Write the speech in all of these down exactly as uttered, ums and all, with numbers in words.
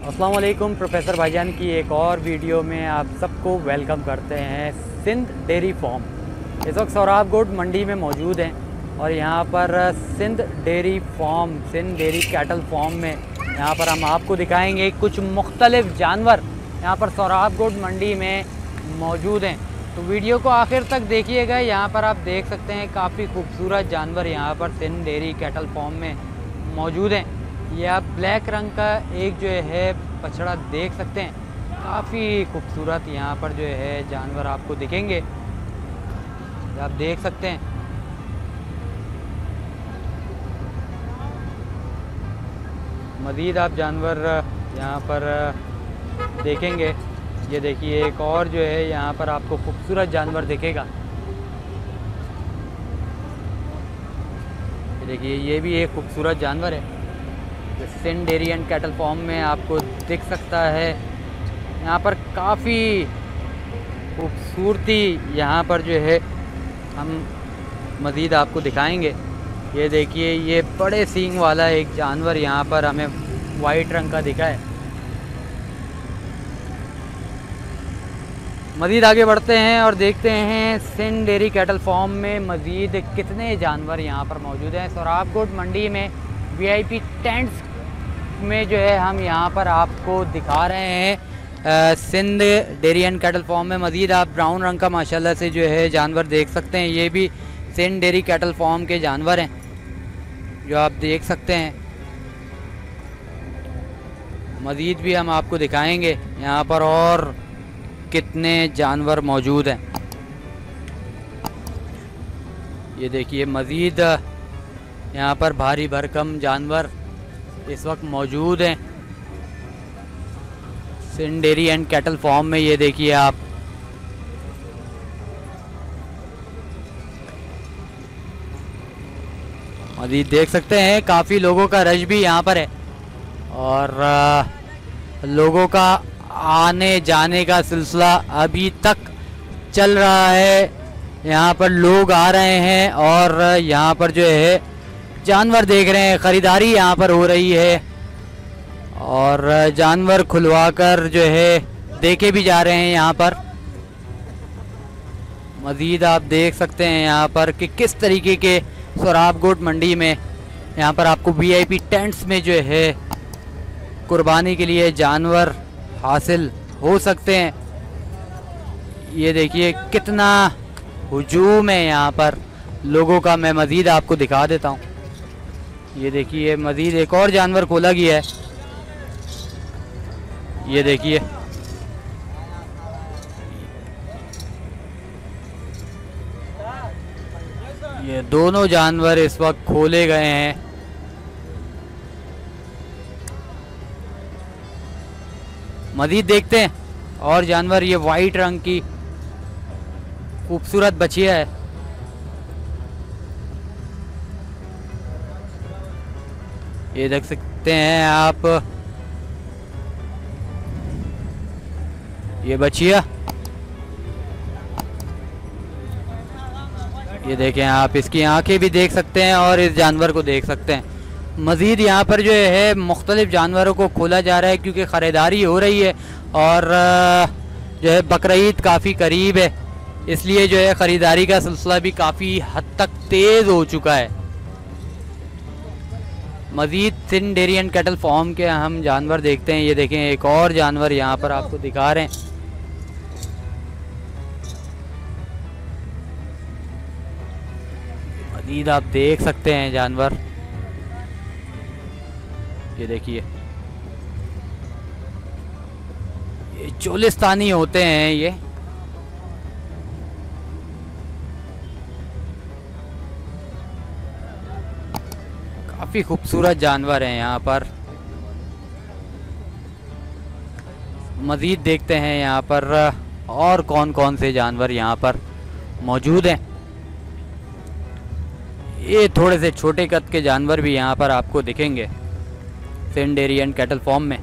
अस्सलाम वालेकुम। प्रोफेसर भाईजान की एक और वीडियो में आप सबको वेलकम करते हैं। सिंध डेयरी फार्म इस वक्त सोहराबगोड मंडी में मौजूद हैं और यहाँ पर Sindh dairy farm Sindh dairy cattle farm में यहाँ पर हम आपको दिखाएंगे कुछ मुख्तलिफ जानवर यहाँ पर सोहराबगोड मंडी में मौजूद हैं। तो वीडियो को आखिर तक देखिएगा। यहाँ पर आप देख सकते हैं काफ़ी खूबसूरत जानवर यहाँ पर सिंध डेयरी कैटल फार्म में मौजूद हैं। ये आप ब्लैक रंग का एक जो है बछड़ा देख सकते हैं, काफ़ी खूबसूरत यहाँ पर जो है जानवर आपको दिखेंगे, आप देख सकते हैं। मज़ीद आप जानवर यहाँ पर देखेंगे। ये देखिए एक और जो है यहाँ पर आपको खूबसूरत जानवर दिखेगा। ये देखिए ये भी एक खूबसूरत जानवर है, Sindh dairy and cattle farm में आपको दिख सकता है। यहाँ पर काफ़ी खूबसूरती यहाँ पर जो है हम मज़ीद आपको दिखाएंगे। ये देखिए ये बड़े सींग वाला एक जानवर यहाँ पर हमें वाइट रंग का दिखा है। मज़ीद आगे बढ़ते हैं और देखते हैं सिंध डेयरी कैटल फार्म में मज़ीद कितने जानवर यहाँ पर मौजूद हैं। सोहराबगोड मंडी में वीआईपी टेंट्स में जो है हम यहाँ पर आपको दिखा रहे हैं Sindh dairy and cattle farm में। मज़ीद आप ब्राउन रंग का माशाल्लाह से जो है जानवर देख सकते हैं। ये भी सिंध डेयरी कैटल फार्म के जानवर हैं जो आप देख सकते हैं। मज़ीद भी हम आपको दिखाएंगे यहाँ पर और कितने जानवर मौजूद हैं। ये देखिए मज़ीद यहाँ पर भारी भरकम जानवर इस वक्त मौजूद हैं Sindh dairy and cattle farm में। ये देखिए आप मज़ीद देख सकते हैं काफ़ी लोगों का रश भी यहाँ पर है और लोगों का आने जाने का सिलसिला अभी तक चल रहा है। यहाँ पर लोग आ रहे हैं और यहाँ पर जो है जानवर देख रहे हैं, ख़रीदारी यहाँ पर हो रही है और जानवर खुलवाकर जो है देखे भी जा रहे हैं यहाँ पर। मज़ीद आप देख सकते हैं यहाँ पर कि किस तरीके के सोहराबगोड मंडी में यहाँ पर आपको वीआईपी टेंट्स में जो है कुर्बानी के लिए जानवर हासिल हो सकते हैं। ये देखिए कितना हुजूम है यहाँ पर लोगों का। मैं मज़ीद आपको दिखा देता हूँ। ये देखिए मज़ीद एक और जानवर खोला गया है। ये देखिए ये दोनों जानवर इस वक्त खोले गए हैं। मज़ीद देखते हैं और जानवर। ये वाइट रंग की खूबसूरत बछिया है। ये देख सकते हैं आप ये बछिया। ये देखें आप, इसकी आंखें भी देख सकते हैं और इस जानवर को देख सकते हैं। मज़ीद यहाँ पर जो है मुख्तलिफ जानवरों को खोला जा रहा है क्योंकि ख़रीदारी हो रही है और जो है बकरीद काफ़ी करीब है, इसलिए जो है ख़रीदारी का सिलसिला भी काफ़ी हद तक तेज़ हो चुका है। मज़ीद Sindh dairy and cattle farm के हम जानवर देखते हैं। ये देखें एक और जानवर यहाँ पर आपको दिखा रहे हैं। मज़ीद आप देख सकते हैं जानवर। ये देखिए ये चोलिस्तानी होते हैं। ये काफ़ी खूबसूरत जानवर हैं यहाँ पर। मज़ीद देखते हैं यहाँ पर और कौन कौन से जानवर यहाँ पर मौजूद हैं। ये थोड़े से छोटे कद के जानवर भी यहाँ पर आपको दिखेंगे Sindh dairy and cattle farm में।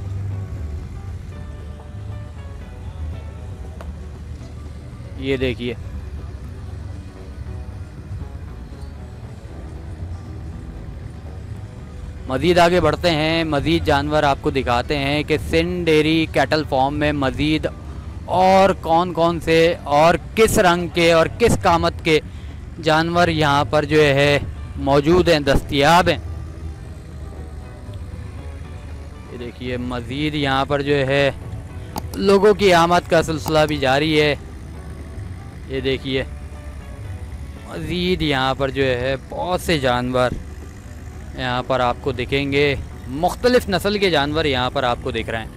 ये देखिए मज़ीद आगे बढ़ते हैं, मज़ीद जानवर आपको दिखाते हैं कि सिंध डेयरी कैटल फार्म में मज़ीद और कौन कौन से और किस रंग के और किस कामत के जानवर यहाँ पर जो है मौजूद हैं, दस्तयाब हैं। ये देखिए मज़ीद यहाँ पर जो है लोगों की आमद का सिलसिला भी जारी है। ये देखिए मज़ीद यहाँ पर जो है बहुत से जानवर यहाँ पर आपको दिखेंगे, मुख्तलिफ़ नस्ल के जानवर यहाँ पर आपको दिख रहे हैं।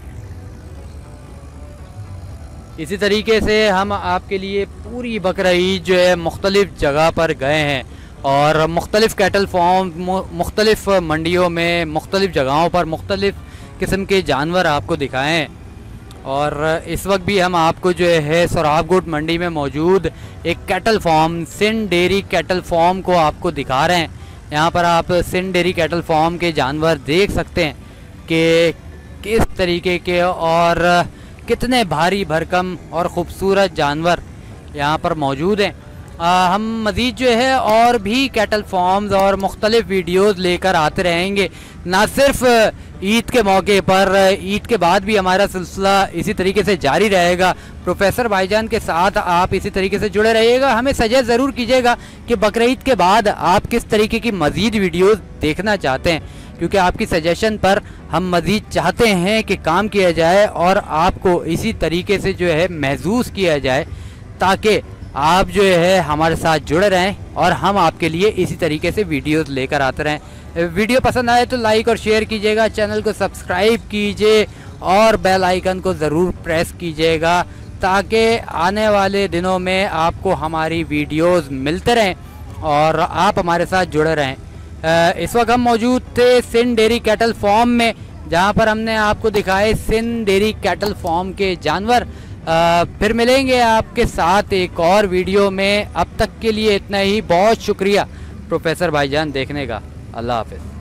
इसी तरीके से हम आपके लिए पूरी बकरा ईद जो है मुख्तलिफ़ जगह पर गए हैं और मुख्तलिफ़ कैटल फार्म, मुख्तलिफ़ मंडियों में, मुख्तलिफ़ जगहों पर मुख्तलिफ़ किस्म के जानवर आपको दिखाए हैं। और इस वक्त भी हम आपको जो है सोराबगुट मंडी में मौजूद एक cattle farm, Sindh dairy cattle farm को आपको दिखा रहे हैं। यहाँ पर आप सिंध डेयरी कैटल फार्म के जानवर देख सकते हैं कि किस तरीके के और कितने भारी भरकम और ख़ूबसूरत जानवर यहाँ पर मौजूद हैं। आ, हम मज़ीद जो है और भी कैटल फार्म्स और मुख्तलिफ़ वीडियोज़ लेकर आते रहेंगे, ना सिर्फ ईद के मौके पर, ईद के बाद भी हमारा सिलसिला इसी तरीके से जारी रहेगा। प्रोफेसर भाईजान के साथ आप इसी तरीके से जुड़े रहिएगा। हमें सजेस्ट ज़रूर कीजिएगा कि बकरा ईद के बाद आप किस तरीके की मज़ीद वीडियोज़ देखना चाहते हैं, क्योंकि आपकी सजेशन पर हम मज़ीद चाहते हैं कि काम किया जाए और आपको इसी तरीके से जो है महसूस किया जाए, ताकि आप जो है हमारे साथ जुड़े रहें और हम आपके लिए इसी तरीके से वीडियोस लेकर आते रहें। वीडियो पसंद आए तो लाइक और शेयर कीजिएगा, चैनल को सब्सक्राइब कीजिए और बेल आइकन को ज़रूर प्रेस कीजिएगा, ताकि आने वाले दिनों में आपको हमारी वीडियोस मिलते रहें और आप हमारे साथ जुड़े रहें। इस वक्त हम मौजूद थे सिंध डेयरी कैटल फार्म में, जहाँ पर हमने आपको दिखाए सिंध डेयरी कैटल फार्म के जानवर। आ, फिर मिलेंगे आपके साथ एक और वीडियो में। अब तक के लिए इतना ही। बहुत शुक्रिया प्रोफेसर भाईजान देखने का। अल्लाह हाफ़िज़।